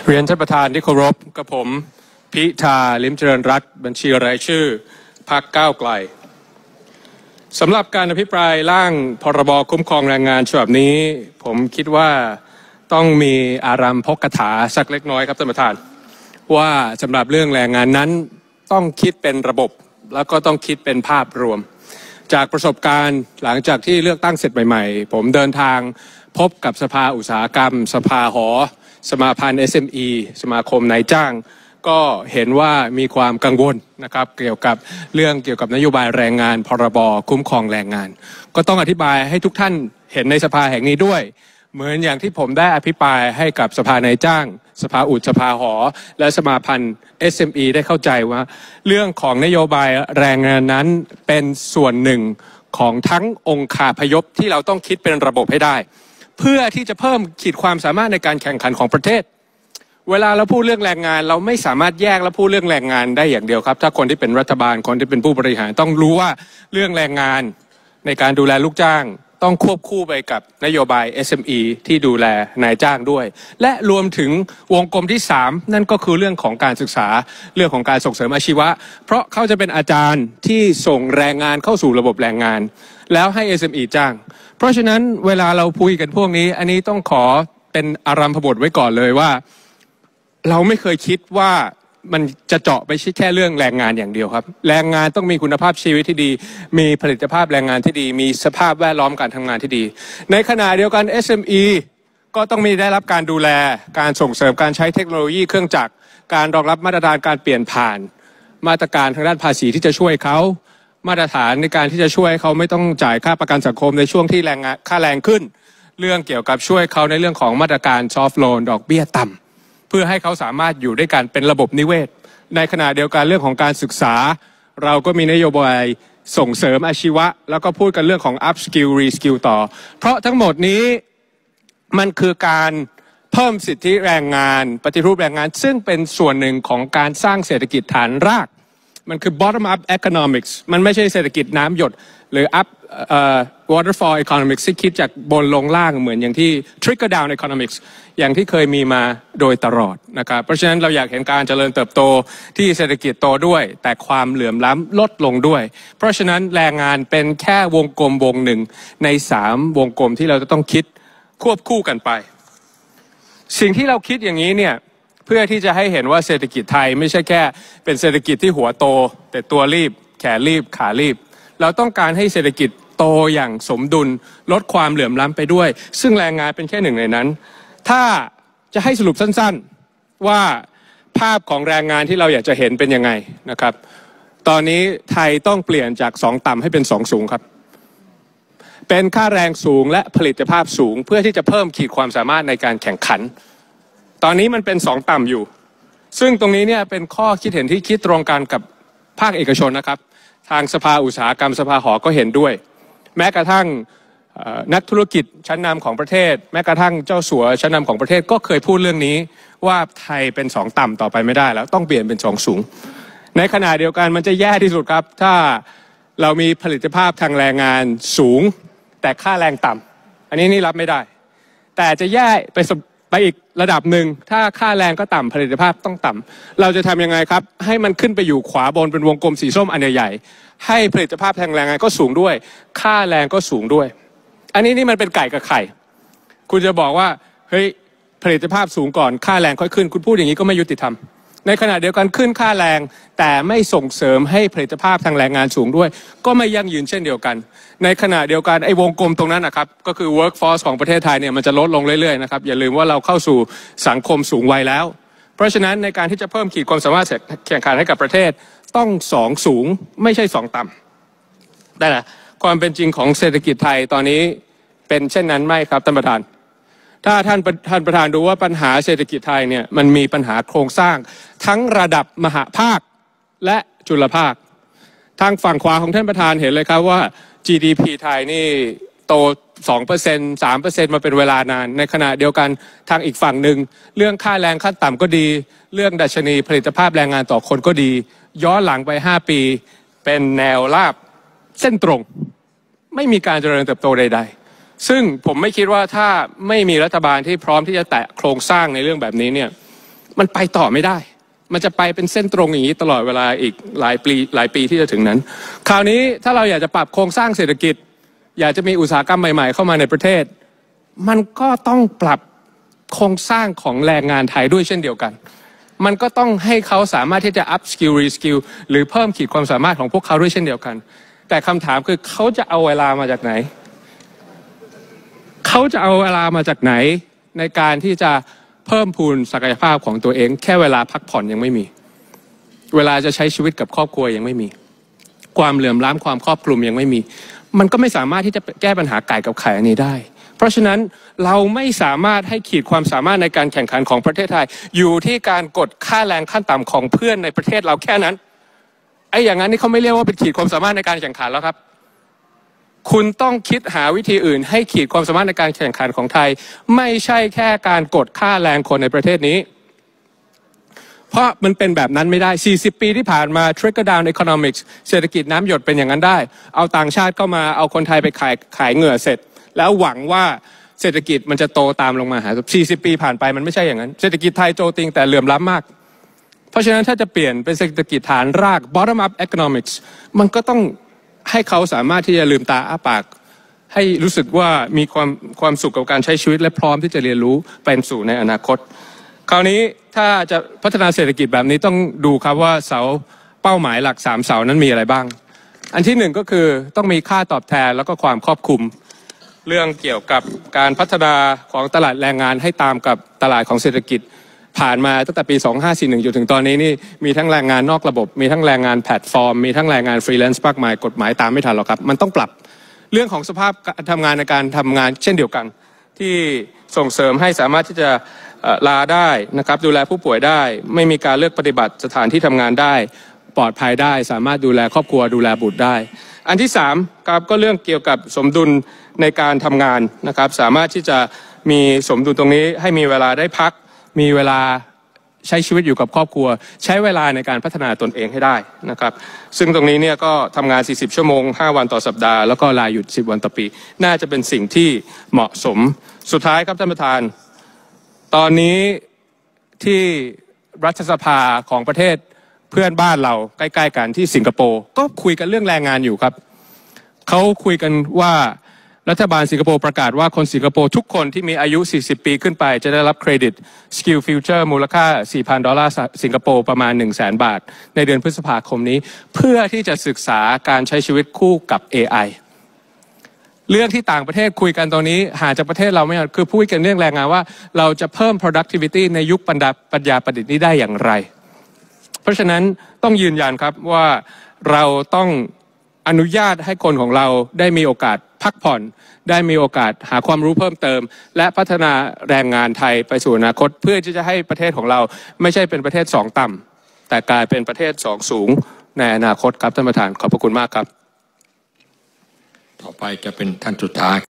เรียนท่านประธานที่เคารพกับผมพิธาลิ้มเจริญรัตน์บัญชีรายชื่อพรรคก้าวไกลสำหรับการอภิปรายร่างพรบคุ้มครองแรงงานฉบับนี้ผมคิดว่าต้องมีอารัมภกถาสักเล็กน้อยครับท่านประธานว่าสำหรับเรื่องแรงงานนั้นต้องคิดเป็นระบบแล้วก็ต้องคิดเป็นภาพรวมจากประสบการณ์หลังจากที่เลือกตั้งเสร็จใหม่ๆผมเดินทางพบกับสภาอุตสาหกรรมสภาหอสมาพันธ์ SME สมาคมนายจ้างก็เห็นว่ามีความกังวลนะครับเกี่ยวกับเรื่องเกี่ยวกับนโยบายแรงงานพรบคุ้มครองแรงงานก็ต้องอธิบายให้ทุกท่านเห็นในสภาแห่งนี้ด้วยเหมือนอย่างที่ผมได้อภิปรายให้กับสภานายจ้างสภาอุตสภาหอและสมาพันธ์ SME ได้เข้าใจว่าเรื่องของนโยบายแรงงานนั้นเป็นส่วนหนึ่งของทั้งองค์คาพยพที่เราต้องคิดเป็นระบบให้ได้เพื่อที่จะเพิ่มขีดความสามารถในการแข่งขันของประเทศเวลาเราพูดเรื่องแรงงานเราไม่สามารถแยกและพูดเรื่องแรงงานได้อย่างเดียวครับถ้าคนที่เป็นรัฐบาลคนที่เป็นผู้บริหารต้องรู้ว่าเรื่องแรงงานในการดูแลลูกจ้างต้องควบคู่ไปกับนโยบาย SME ที่ดูแลนายจ้างด้วยและรวมถึงวงกลมที่3นั่นก็คือเรื่องของการศึกษาเรื่องของการส่งเสริมอาชีวะเพราะเขาจะเป็นอาจารย์ที่ส่งแรงงานเข้าสู่ระบบแรงงานแล้วให้ SME จ้างเพราะฉะนั้นเวลาเราพูดกันพวกนี้อันนี้ต้องขอเป็นอารัมภบทไว้ก่อนเลยว่าเราไม่เคยคิดว่ามันจะเจาะไปแค่เรื่องแรงงานอย่างเดียวครับแรงงานต้องมีคุณภาพชีวิตที่ดีมีผลิตภาพแรงงานที่ดีมีสภาพแวดล้อมการทำงานที่ดีในขณะเดียวกัน SME ก็ต้องมีได้รับการดูแลการส่งเสริมการใช้เทคโนโลยีเครื่องจักรการรองรับมาตรฐานการเปลี่ยนผ่านมาตรการทางด้านภาษีที่จะช่วยเขามาตรฐานในการที่จะช่วยเขาไม่ต้องจ่ายค่าประกันสังคมในช่วงที่ค่าแรงขึ้นเรื่องเกี่ยวกับช่วยเขาในเรื่องของมาตรการซอฟท์โลนดอกเบี้ยต่ำเพื่อให้เขาสามารถอยู่ด้วยกันเป็นระบบนิเวศในขณะเดียวกันเรื่องของการศึกษาเราก็มีนโยบายส่งเสริมอาชีวะแล้วก็พูดกันเรื่องของ up skill re skill ต่อเพราะทั้งหมดนี้มันคือการเพิ่มสิทธิแรงงานปฏิรูปแรงงานซึ่งเป็นส่วนหนึ่งของการสร้างเศรษฐกิจฐานรากมันคือ bottom up economics มันไม่ใช่เศรษฐกิจน้ำหยดหรือ up waterfall economics ที่คิดจากบนลงล่างเหมือนอย่างที่ trickle down economics อย่างที่เคยมีมาโดยตลอดนะครับเพราะฉะนั้นเราอยากเห็นการเจริญเติบโตที่เศรษฐกิจโตด้วยแต่ความเหลื่อมล้ำลดลงด้วยเพราะฉะนั้นแรงงานเป็นแค่วงกลมวงหนึ่งใน3วงกลมที่เราจะต้องคิดควบคู่กันไปสิ่งที่เราคิดอย่างนี้เนี่ยเพื่อที่จะให้เห็นว่าเศรษฐกิจไทยไม่ใช่แค่เป็นเศรษฐกิจที่หัวโตแต่ตัวรีบแขนรีบขารีบเราต้องการให้เศรษฐกิจโตอย่างสมดุลลดความเหลื่อมล้ำไปด้วยซึ่งแรงงานเป็นแค่หนึ่งในนั้นถ้าจะให้สรุปสั้นๆว่าภาพของแรงงานที่เราอยากจะเห็นเป็นยังไงนะครับตอนนี้ไทยต้องเปลี่ยนจาก2ต่ำให้เป็น2สูงครับเป็นค่าแรงสูงและผลิตภาพสูงเพื่อที่จะเพิ่มขีดความสามารถในการแข่งขันตอนนี้มันเป็น2ต่ำอยู่ซึ่งตรงนี้เนี่ยเป็นข้อคิดเห็นที่คิดตรงกันกับภาคเอกชนนะครับทางสภาอุตสาหกรรมสภาหอก็เห็นด้วยแม้กระทั่งนักธุรกิจชั้นนำของประเทศแม้กระทั่งเจ้าสัวชั้นนำของประเทศก็เคยพูดเรื่องนี้ว่าไทยเป็น2ต่ำต่อไปไม่ได้แล้วต้องเปลี่ยนเป็น2สูงในขณะเดียวกันมันจะแย่ที่สุดครับถ้าเรามีผลิตภาพทางแรงงานสูงแต่ค่าแรงต่ำอันนี้นี่รับไม่ได้แต่จะแย่ไปอีกระดับหนึ่งถ้าค่าแรงก็ต่ำผลิตภาพต้องต่ำเราจะทำยังไงครับให้มันขึ้นไปอยู่ขวาบนเป็นวงกลมสีส้มอันใหญ่ๆให้ผลิตภาพทางแรงงานก็สูงด้วยค่าแรงก็สูงด้วยอันนี้นี่มันเป็นไก่กับไข่คุณจะบอกว่าเฮ้ยผลิตภาพสูงก่อนค่าแรงค่อยขึ้นคุณพูดอย่างนี้ก็ไม่ยุติธรรมในขณะเดียวกันขึ้นค่าแรงแต่ไม่ส่งเสริมให้ผลิตภาพทางแรงงานสูงด้วยก็ไม่ยั่งยืนเช่นเดียวกันในขณะเดียวกันไอ้วงกลมตรงนั้นนะครับก็คือ workforce ของประเทศไทยเนี่ยมันจะลดลงเรื่อยๆนะครับอย่าลืมว่าเราเข้าสู่สังคมสูงวัยแล้วเพราะฉะนั้นในการที่จะเพิ่มขีดความสามารถแข่งขันให้กับประเทศต้อง2สูงไม่ใช่2ต่ำแต่นะความเป็นจริงของเศรษฐกิจไทยตอนนี้เป็นเช่นนั้นไหมครับท่านประธานถ้าท่านประธานดูว่าปัญหาเศรษฐกิจไทยเนี่ยมันมีปัญหาโครงสร้างทั้งระดับมหภาคและจุลภาคทางฝั่งขวาของท่านประธานเห็นเลยครับว่า GDP ไทยนี่โต 2% 3% มาเป็นเวลานานในขณะเดียวกันทางอีกฝั่งหนึ่งเรื่องค่าแรงขั้นต่ำก็ดีเรื่องดัชนีผลิตภาพแรงงานต่อคนก็ดีย้อนหลังไป5ปีเป็นแนวราบเส้นตรงไม่มีการเจริญเติบโตใดๆซึ่งผมไม่คิดว่าถ้าไม่มีรัฐบาลที่พร้อมที่จะแตะโครงสร้างในเรื่องแบบนี้เนี่ยมันไปต่อไม่ได้มันจะไปเป็นเส้นตรงอย่างนี้ตลอดเวลาอีกหลายปีที่จะถึงนั้นคราวนี้ถ้าเราอยากจะปรับโครงสร้างเศรษฐกิจอยากจะมีอุตสาหกรรมใหม่ๆเข้ามาในประเทศมันก็ต้องปรับโครงสร้างของแรงงานไทยด้วยเช่นเดียวกันมันก็ต้องให้เขาสามารถที่จะ up skill re skill หรือเพิ่มขีดความสามารถของพวกเขาด้วยเช่นเดียวกันแต่คำถามคือเขาจะเอาเวลามาจากไหนเขาจะเอาเวลามาจากไหนในการที่จะเพิ่มพูนศักยภาพของตัวเองแค่เวลาพักผ่อนยังไม่มีเวลาจะใช้ชีวิตกับครอบครัวยังไม่มีความเหลื่อมล้ำความครอบคลุมยังไม่มีมันก็ไม่สามารถที่จะแก้ปัญหาไก่กับไข่อันนี้ได้เพราะฉะนั้นเราไม่สามารถให้ขีดความสามารถในการแข่งขันของประเทศไทยอยู่ที่การกดค่าแรงขั้นต่ำของเพื่อนในประเทศเราแค่นั้นไอ้อย่างนั้นนี่เขาไม่เรียกว่าเป็นขีดความสามารถในการแข่งขันแล้วครับคุณต้องคิดหาวิธีอื่นให้ขีดความสามารถในการแข่งขันของไทยไม่ใช่แค่การกดค่าแรงคนในประเทศนี้เพราะมันเป็นแบบนั้นไม่ได้40ปีที่ผ่านมา trickle down economics เศรษฐกิจน้ำหยดเป็นอย่างนั้นได้เอาต่างชาติเข้ามาเอาคนไทยไปขายเหงื่อเสร็จแล้วหวังว่าเศรษฐกิจมันจะโตตามลงมาหา40ปีผ่านไปมันไม่ใช่อย่างนั้นเศรษฐกิจไทยโตติงแต่เหลื่อมล้ำมากเพราะฉะนั้นถ้าจะเปลี่ยนเป็นเศรษฐกิจฐานราก bottom up economics มันก็ต้องให้เขาสามารถที่จะลืมตาอ้าปากให้รู้สึกว่ามีความสุขกับการใช้ชีวิตและพร้อมที่จะเรียนรู้เป็นสู่ในอนาคตคราวนี้ถ้าจะพัฒนาเศรษฐกิจแบบนี้ต้องดูครับว่าเสาเป้าหมายหลัก3เสานั้นมีอะไรบ้างอันที่1ก็คือต้องมีค่าตอบแทนแล้วก็ความครอบคลุมเรื่องเกี่ยวกับการพัฒนาของตลาดแรงงานให้ตามกับตลาดของเศรษฐกิจผ่านมาตั้งแต่ปี2541จนถึงตอนนี้นี่มีทั้งแรงงานนอกระบบมีทั้งแรงงานแพลตฟอร์มมีทั้งแรงงานฟรีแลนซ์มากมายกฎหมายตามไม่ทันหรอกครับมันต้องปรับเรื่องของสภาพการทำงานในการทำงานเช่นเดียวกันที่ส่งเสริมให้สามารถที่จะลาได้นะครับดูแลผู้ป่วยได้ไม่มีการเลือกปฏิบัติสถานที่ทำงานได้ปลอดภัยได้สามารถดูแลครอบครัวดูแลบุตรได้อันที่3ครับก็เรื่องเกี่ยวกับสมดุลในการทำงานนะครับสามารถที่จะมีสมดุลตรงนี้ให้มีเวลาได้พักมีเวลาใช้ชีวิตอยู่กับครอบครัวใช้เวลาในการพัฒนาตนเองให้ได้นะครับซึ่งตรงนี้เนี่ยก็ทำงาน40ชั่วโมง5วันต่อสัปดาห์แล้วก็ลาหยุด10วันต่อปีน่าจะเป็นสิ่งที่เหมาะสมสุดท้ายครับท่านประธานตอนนี้ที่รัฐสภาของประเทศเพื่อนบ้านเราใกล้ๆกันที่สิงคโปร์ก็คุยกันเรื่องแรงงานอยู่ครับเขาคุยกันว่ารัฐบาลสิงคโปร์ประกาศว่าคนสิงคโปร์ทุกคนที่มีอายุ40ปีขึ้นไปจะได้รับเครดิต Skill Future มูลค่า $4,000 สิงคโปร์ประมาณ 100,000 บาทในเดือนพฤษภาคมนี้เพื่อที่จะศึกษาการใช้ชีวิตคู่กับ AI เรื่องที่ต่างประเทศคุยกันตอนนี้หาจากประเทศเราไม่คือพูดกันเรื่องแรงงานว่าเราจะเพิ่ม productivity ในยุคปัญญาประดิษฐ์นี้ได้อย่างไรเพราะฉะนั้นต้องยืนยันครับว่าเราต้องอนุญาตให้คนของเราได้มีโอกาสพักผ่อนได้มีโอกาสหาความรู้เพิ่มเติมและพัฒนาแรงงานไทยไปสู่อนาคตเพื่อที่จะให้ประเทศของเราไม่ใช่เป็นประเทศ2ต่ำแต่กลายเป็นประเทศ2สูงในอนาคตครับท่านประธานขอบพระคุณมากครับต่อไปจะเป็นท่านสุดท้าย